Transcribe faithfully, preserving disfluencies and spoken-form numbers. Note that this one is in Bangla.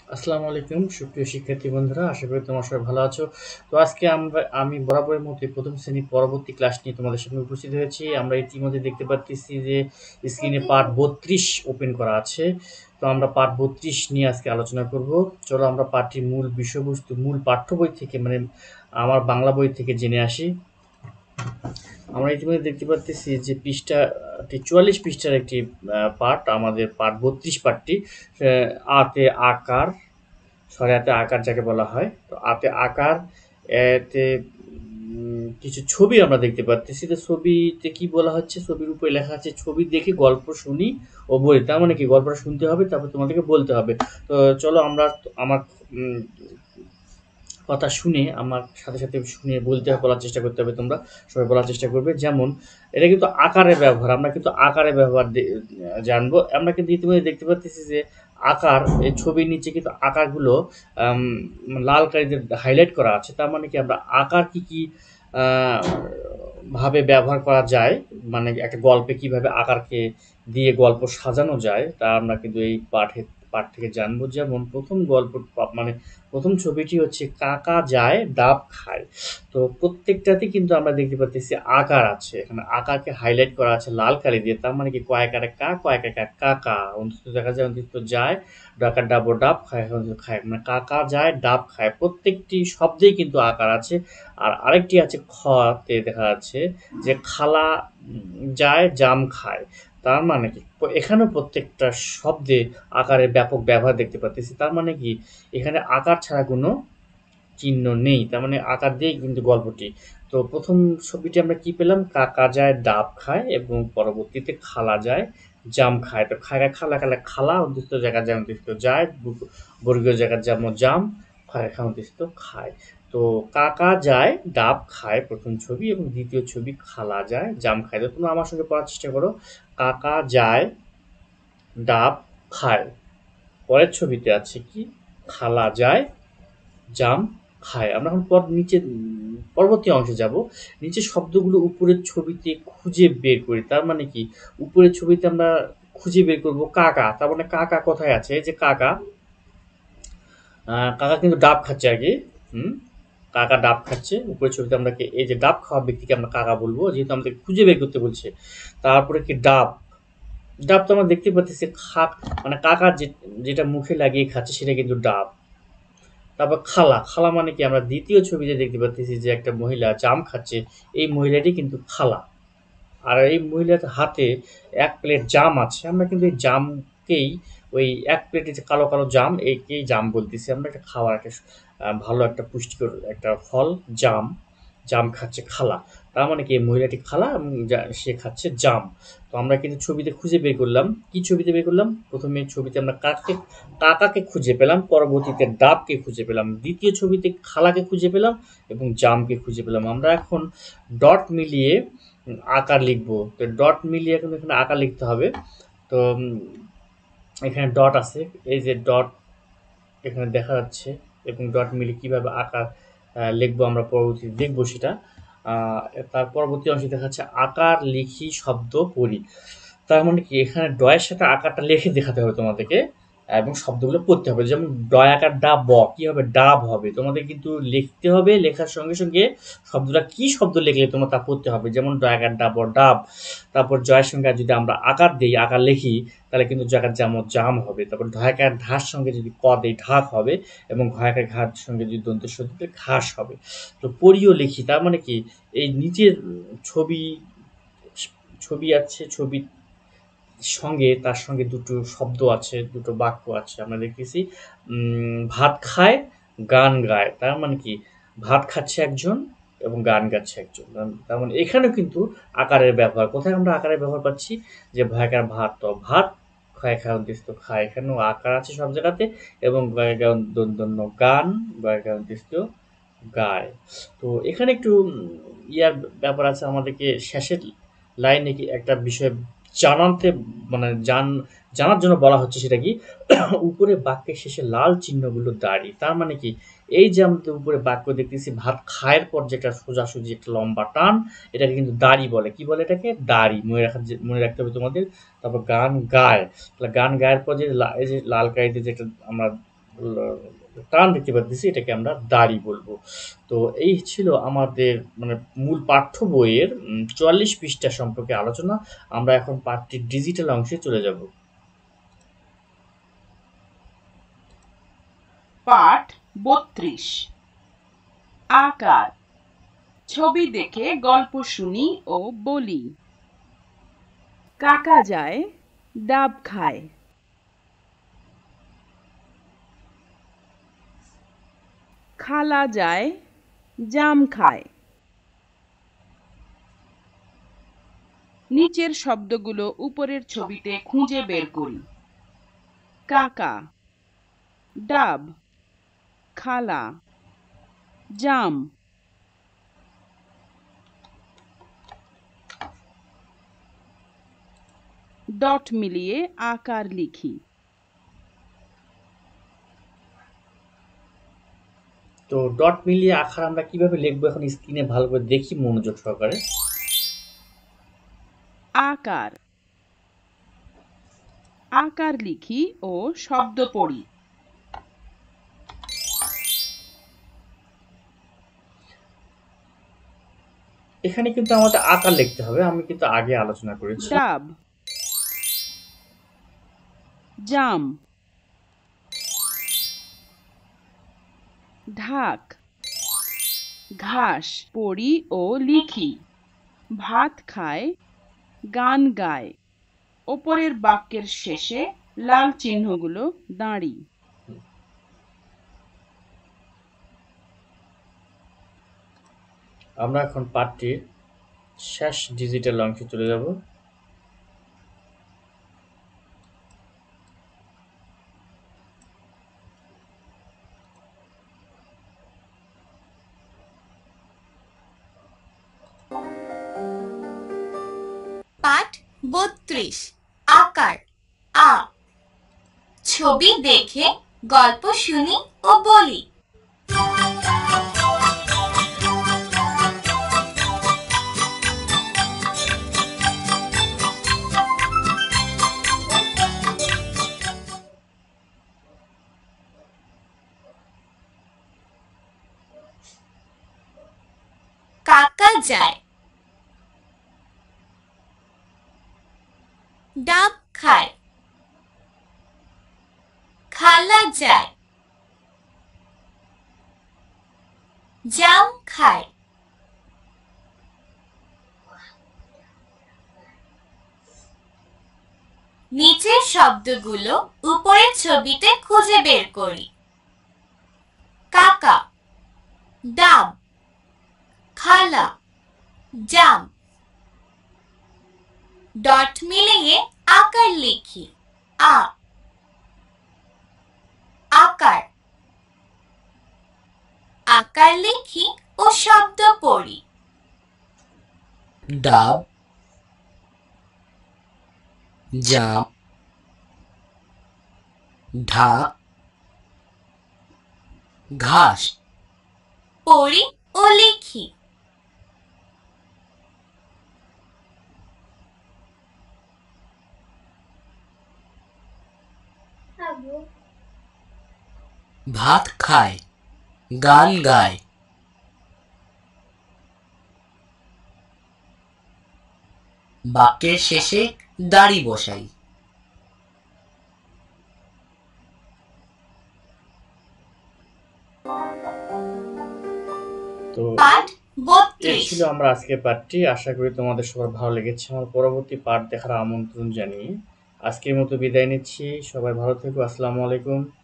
আসসালামু আলাইকুম সুপ্রিয় শিক্ষার্থী বন্ধুরা, আশা করি তোমরা সবাই ভালো আছো। তো আজকে আমরা আমি বরাবরের মতো প্রথম শ্রেণীর পরবর্তী ক্লাস নিয়ে তোমাদের সামনে উপস্থিত হয়েছি। আমরা ইতিমধ্যে দেখতে পাচ্ছি যে স্ক্রিনে পার্ট বত্রিশ ওপেন করা আছে। তো আমরা পার্ট বত্রিশ নিয়ে আজকে আলোচনা করব। চলো আমরা পাঠটির মূল বিষয়বস্তু মূল পাঠ্য বই থেকে মানে আমার বাংলা বই থেকে জেনে আসি। আমরা ইতিমধ্যে দেখতে পাচ্ছি যে পৃষ্ঠাটি চুয়াল্লিশ পৃষ্ঠার একটি পার্ট, আমাদের পার্ট বত্রিশ পার্টটি আতে আকার সরে আতে আকার যাকে বলা হয়। তো আতে আকার এতে উম, কিছু ছবি আমরা দেখতে পাচ্ছি। তো ছবিতে কি বলা হচ্ছে, ছবির উপরে লেখা আছে ছবি দেখে গল্প শুনি ও বলি। তার মানে কি গল্পটা শুনতে হবে, তারপর তোমাদেরকে বলতে হবে। তো চলো আমরা আমার উম, কথা শুনে আমার সাথে সাথে শুনে বলতে বলার চেষ্টা করতে হবে, তোমরা সবাই বলার চেষ্টা করবে। যেমন এটা কিন্তু আকারের ব্যবহার, আমরা কিন্তু আকারের ব্যবহার দে- জানবো। আমরা কিন্তু ইতিমধ্যে দেখতে পাচ্ছি যে আকার এই ছবির নিচে কিন্তু আকারগুলো আম, লাল কালিতে হাইলাইট করা আছে। তার মানে কি আমরা আকার কি কি আহ, ভাবে ব্যবহার করা যায়, মানে একটা গল্পে কিভাবে আকারকে দিয়ে গল্প সাজানো যায় তা আমরা কিন্তু এই পাঠে পাঠ থেকে জানবো। যেমন প্রথম গল্প পা- মানে প্রথম ছবিটি হচ্ছে কাকা যায় ডাব খায়। তো প্রত্যেকটাতে কিন্তু আমরা দেখতে পাচ্ছি আকার আছে, এখানে আকারকে হাইলাইট করা আছে লাল কালি দিয়ে। তার মানে কি কয়েক আরে কা কয়েক একা কাকা, অন্তত দেখা যায় অন্তত যায় ডাকার ডাব ও ডাব খায়, অন্তত খায় মানে কাকা যায় ডাব খায়। প্রত্যেকটি শব্দেই কিন্তু আকার আছে। আর আরেকটি আছে খতে দেখা যাচ্ছে যে খালা উম, যায় জাম খায়। তার মানে কি প- এখানেও প্রত্যেকটা শব্দে আকারের ব্যাপক ব্যবহার দেখতে পাচ্ছি। তার মানে কি এখানে আকার ছাড়া কোনো চিহ্ন নেই, তার মানে আকার দিয়েই কিন্তু গল্পটি। তো প্রথম ছবিটি আমরা কি পেলাম, কাকা যায় ডাব খায় এবং পরবর্তীতে খালা যায় জাম খায়। তো খায় খালা খালা খালা অন্তত জায়গা যায় অন্তত যায়, বু- বর্গীয় জায়গার যেমন জাম, খায় খা অন্তত খায়। তো কাকা যায় ডাব খায় প্রথম ছবি, এবং দ্বিতীয় ছবি খালা যায় জাম খায়। তো তোমরা আমার সঙ্গে পড়ার চেষ্টা করো, কাকা যায় ডাব খায়। পরের ছবিতে আছে কি, খালা যায় জাম খায়। আমরা এখন পর নিচে উম, পরবর্তী অংশে যাব। নিচে শব্দগুলো উপরের ছবিতে খুঁজে বের করি। তার মানে কি উপরের ছবিতে আমরা খুঁজে বের করব কাকা। তার মানে কাকা কোথায় আছে, এই যে কাকা, আহ, কাকা কিন্তু ডাব খাচ্ছে আগে। হুম, কাকা ডাব খাচ্ছে। উপরের ছবিতে আমরা কি এই যে ডাব খাওয়া ব্যক্তিকে আমরা কাকা বলবো, যেহেতু আমাদের খুঁজে বের করতে বলছে। তারপরে কি ডাব, ডাব তো আমরা দেখতে পাচ্ছি খা, মানে কাকা যে যেটা মুখে লাগিয়ে খাচ্ছে সেটা কিন্তু ডাব। তারপর খালা, খালা মানে কি আমরা দ্বিতীয় ছবিতে দেখতে পাচ্ছি যে একটা মহিলা জাম খাচ্ছে, এই মহিলাটি কিন্তু খালা। আর এই মহিলার হাতে এক প্লেট জাম আছে। আমরা কিন্তু এই জামকেই ওই এক প্লেটে যে কালো কালো জাম একেই জাম বলতেছি আমরা। একটা খাওয়ার একটা আহ, ভালো একটা পুষ্টিকর একটা ফল জাম, জাম খাচ্ছে খালা। তার মানে কি এই মহিলাটি খালা এবং যা- সে খাচ্ছে জাম। তো আমরা কিন্তু ছবিতে খুঁজে বের করলাম, কি ছবিতে বের করলাম, প্রথমে ছবিতে আমরা কাকে কাকাকে খুঁজে পেলাম, পরবর্তীতে ডাবকে খুঁজে পেলাম, দ্বিতীয় ছবিতে খালাকে খুঁজে পেলাম এবং জামকে খুঁজে পেলাম। আমরা এখন ডট মিলিয়ে উম, আকার লিখবো। তো ডট মিলিয়ে এখন এখানে আকার লিখতে হবে। তো উম, এখানে ডট আছে, এই যে ডট এখানে দেখা যাচ্ছে, এবং ডট মিলিয়ে কিভাবে আকার আহ, লিখবো আমরা পরবর্তীতে দেখবো সেটা। আহ, তার পরবর্তী অংশে দেখা যাচ্ছে আকার লিখি শব্দ পড়ি। তার মানে কি এখানে ডয়ের সাথে আকারটা লিখে দেখাতে হবে তোমাদেরকে, এবং শব্দগুলো পড়তে হবে। যেমন ডয় আকার ডা ব কি হবে, ডাব হবে। তোমাদের কিন্তু লিখতে হবে, লেখার সঙ্গে সঙ্গে শব্দটা কি শব্দ লিখলে তোমার তা পড়তে হবে। যেমন ডয় আকার ডা ব ডাব। তারপর জয়ের সঙ্গে আর যদি আমরা আকার দিই, আকার লিখি, তাহলে কিন্তু জায়গার যেমন জাম হবে। তারপর ঢাকার ঢাস সঙ্গে যদি ক দেই ঢাক হবে, এবং ঘয়াকার ঘাট সঙ্গে যদি দন্ত দিলে ঘাস হবে। তো পড়িও লিখি, তার মানে কি এই নিচের ছবি ছবি আছে, ছবি সঙ্গে তার সঙ্গে দুটো শব্দ আছে, দুটো বাক্য আছে। আমরা দেখতেছি উম, ভাত খায় গান গায়। তার মানে কি ভাত খাচ্ছে একজন এবং গান গাচ্ছে একজন। তার তার মানে এখানেও কিন্তু আকারের ব্যবহার, কোথায় আমরা আকারের ব্যবহার পাচ্ছি, যে ভয়কার ভাত তো ভাত, ক্ষয় খায় উদ্দেশ্য খায়, এখানেও আকার আছে সব জায়গাতে। এবং গয়গান দন্তন্য গান, গয়গান উদ্দেশ্য গায়। তো এখানে একটু উম, ইয়ার ব্যাপার আছে, আমাদেরকে শেষের লাইনে কি একটা বিষয় জানাতে মানে জান জানার জন্য বলা হচ্ছে, সেটা কি উপরে বাক্যের শেষে লাল চিহ্নগুলো দাড়ি। তার মানে কি এই যে আমাদের উপরে বাক্য দেখতেছি ভাত খায়ের পর যেটা সোজাসুজি একটা লম্বা টান, এটাকে কিন্তু দাড়ি বলে। কি বলে এটাকে, দাড়ি। মনে রাখা মনে রাখতে হবে তোমাদের। তারপর গান গায়, তাহলে গান গায়ের পর যে লা- এই যে লাল কালিতে যেটা আমরা টান দেখতে পাচ্ছি, এটাকে আমরা দাড়ি বলবো। তো এই ছিল আমাদের মানে মূল পাঠ্য বইয়ের চুয়াল্লিশ পৃষ্ঠা সম্পর্কে আলোচনা। আমরা এখন পাঠটির ডিজিটাল অংশে চলে যাব। পাঠ বত্রিশ, আকার। ছবি দেখে গল্প শুনি ও বলি। কাকা যায় ডাব খায়, খালা যায় জাম খায়। নিচের শব্দগুলো উপরের ছবিতে খুঁজে বের করি। কাকা, ডাব, খালা, জাম। ডট মিলিয়ে আকার লিখি। তো ডট মিলিয়ে আকার আমরা কিভাবে লিখবো এখন স্ক্রিনে ভালো করে দেখি মনোযোগ সহকারে। আকার, আকার লিখি ও শব্দ পড়ি। এখানে কিন্তু আমাদের আকার লিখতে হবে, আমি কিন্তু আগে আলোচনা করেছি। ডাব, জাম, ঢাক, ঘাস পড়ি ও লিখি। ভাত খায়, গান গায়। ওপরের বাক্যের শেষে লাল চিহ্নগুলো দাঁড়ি। আমরা এখন পাঠটির শেষ ডিজিটাল অংশে চলে যাব। পাঠ বত্রিশ, আকার। আ। ছবি দেখে গল্প শুনি ও বলি। কাকা যায়, ডাব খায়, খালা যায়, জাম খায়। নিচের শব্দগুলো উপরের ছবিতে খুঁজে বের করি। কাকা, ডাব, খালা, জাম। ডট মিলিয়ে আকার লিখি। আ। আকার, আকার লিখি ও শব্দ পড়ি। ডাব, জাম, ঢাক, ঘাস। পড়ি ও লিখি। ভাত খায়, গান গায়। বাক্যের শেষে দাড়ি বসাই। তো পাঠ এই বত্রিশ। ছিল আমরা আজকের পাঠটি। আশা করি তোমাদের সবার ভালো লেগেছে। আমার পরবর্তী পাঠ দেখার আমন্ত্রণ জানিয়ে আজকের মতো বিদায় নিচ্ছি। সবাই ভালো থেকো। আসসালামু আলাইকুম।